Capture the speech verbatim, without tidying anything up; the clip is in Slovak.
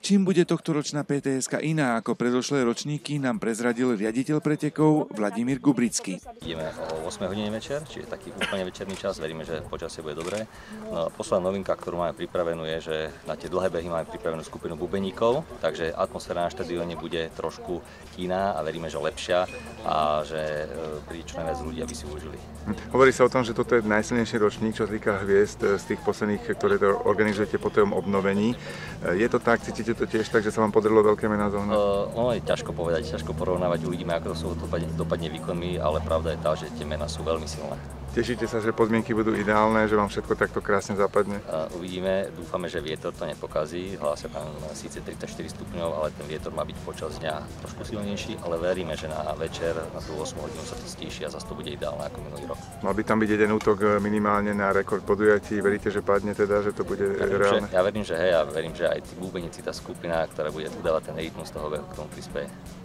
Čím bude tohtoročná pé té eska iná ako predošlé ročníky, nám prezradil riaditeľ pretekov Vladimír Gubrický. Ideme o ôsmej hodine večer, čiže taký úplne večerný čas, veríme, že počasie bude dobré. No a posledná novinka, ktorú máme pripravenú, je, že na tie dlhé behy máme pripravenú skupinu bubeníkov, takže atmosféra na štadióne bude trošku iná a veríme, že lepšia a že príde čo najviac ľudí, aby si užili. Hovorí sa o tom, že toto je najsilnejší ročník, čo sa týka hviezd z tých posledných, ktoré to organizujete po tom obnovení. Je to tak, cítite to tiež tak, že sa vám podarilo veľké mená zohnať? Uh, ono je ťažko povedať, ťažko porovnávať, uvidíme, ako to sú dopadne, dopadne výkonmi, ale pravda je tá, že tie mená sú veľmi silné. Tešíte sa, že podmienky budú ideálne, že vám všetko takto krásne zapadne? Uh, uvidíme, dúfame, že vietor to nepokazí, hlásia tam síce tridsaťštyri stupňov, ale ten vietor má byť počas dňa trošku silnejší, ale veríme, že na večer, na tú ôsmu hodinu sa to stíši a zase to bude ideálne ako minulý rok. Mal by tam byť jeden útok minimálne na rekord podujatí, veríte, že padne teda, že to bude verím, reálne? Že, ja verím, že hej, a verím, že aj tí bubeníci, tá skupina, ktorá bude udávať ten rytmus toho, k tomu prispieje.